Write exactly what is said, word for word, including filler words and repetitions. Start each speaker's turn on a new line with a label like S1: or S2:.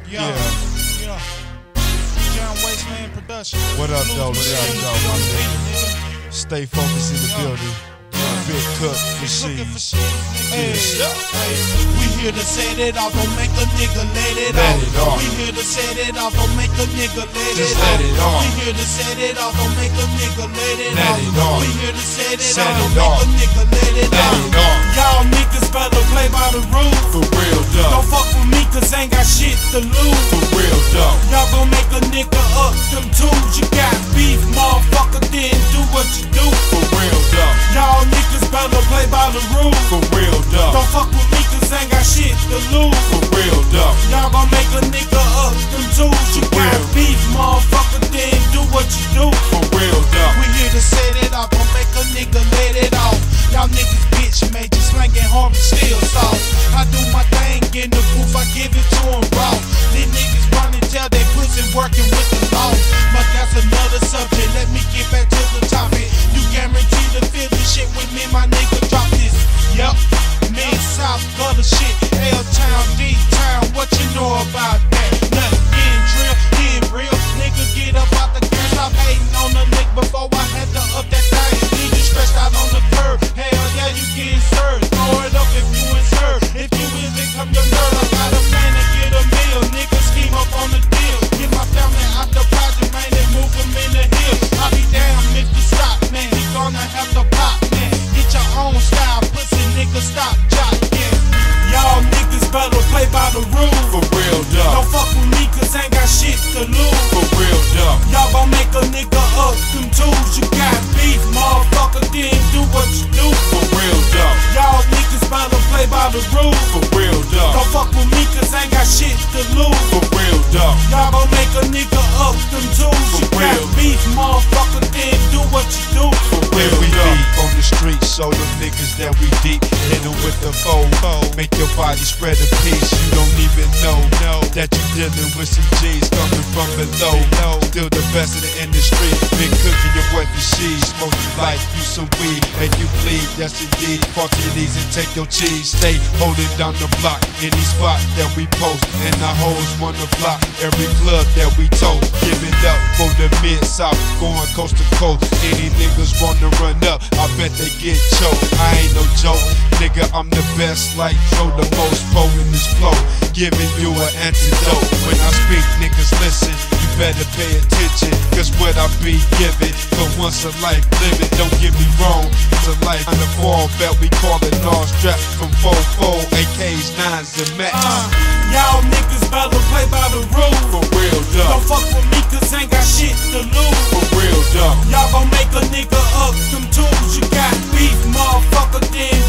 S1: Yeah. Yeah. John Wasteland Production.
S2: What up, though? What up, though, my nigga? Stay focused in the building. Big Cook Machines.
S1: Hey, hey, we here to set it off, don't make a nigga let it
S2: Let
S1: off.
S2: it off.
S1: We here to set it off, don't make a nigga let
S2: Just
S1: it
S2: let
S1: off.
S2: it off.
S1: We here to set it off, don't make a nigga let it
S2: Let
S1: off.
S2: it off.
S1: We here to set it
S2: Set
S1: off,
S2: it
S1: don't
S2: off.
S1: make a nigga let it
S2: Let
S1: off.
S2: it off.
S1: Y'all niggas better play by the rules.
S2: For real, though.
S1: Don't fuck with me cause ain't got shit to lose.
S2: For real, though.
S1: Y'all gon' make a nigga up them tools. You got beef, motherfucker, then do what you do.
S2: For real, though.
S1: Y'all niggas better play by the rules.
S2: For real, though.
S1: Don't fuck with me cause ain't got shit to lose.
S2: For real, though.
S1: Y'all gon' make a nigga up them tools. You
S2: For
S1: got
S2: real.
S1: beef, motherfucker, then do what you do.
S2: For real, though.
S1: We here to set it off, gon' make a nigga let it off. Y'all niggas bitch made you slangin' hard and still soft. I do my thing in the booth, I give it to 'em raw. These niggas running, tell they pussy working with the law. But that's another subject, let me get back to the topic. You guarantee to feel this shit with me, my nigga, drop this. Yup, Mid-South gutter shit, L-Town, D-Town, what you know about that? Nothing, getting drill, getting real. Nigga, get up out the gas, stop hating on the nigga before I had to up that thing. Need you stretched out on the curb, hell yeah, you getting served. Throw it up if you ain't served. If you is, then come your nerve. I got a plan to get a meal, nigga, scheme up on the deal. Get my family out the project, man, and move them in the hill. I'll be damn if you stop, man, you gonna have to pop, man. Get your own style, pussy nigga, stop, chop, yeah. Y'all niggas better play by the rules.
S2: For real, though.
S1: Don't fuck with me cause ain't got shit to lose.
S2: For real, though.
S1: Y'all gon' make a nigga up them tools. You got beef, motherfucker, then do what you do.
S2: For real, though.
S1: Y'all niggas better play by the rules.
S2: For real, though.
S1: Don't fuck with me cause ain't got shit to lose.
S2: For real, though.
S1: Y'all gon' make a nigga up them tools.
S2: For
S1: You got
S2: real.
S1: beef, motherfucker, then do what you do.
S2: For
S3: When
S2: real,
S3: we
S2: though.
S3: deep on the street, show them niggas that we deep. Hit them with the foe, make your body spread a piece. You don't even know, know that you dealing with some G's coming from below. Still the best in the industry. Big cookie, your boy for she. Smoke you like you some weed, make you bleed. Yes indeed. Fall to your knees and take your cheese. Stay holding down the block, any spot that we post. And our hoes wanna flock every club that we toast. Give it up for the Mid-South, going coast to coast. Any niggas wanna run up, I bet they get choked. I ain't no joke, nigga, I'm the best like Joe, the most pro in this flow, giving you an antidote. When I speak, niggas listen, you better pay attention, cause what I be giving, for once a life living, don't get me wrong, it's a life on the fall belt, we call it all strapped from four four, A Ks, nines, and Max.
S1: Uh, y'all niggas better play by the rules.
S2: For real, though.
S1: Don't fuck with me cause ain't got shit to lose.
S2: For real, though.
S1: Y'all gon' make a nigga up them tools. You got beef, motherfucker, then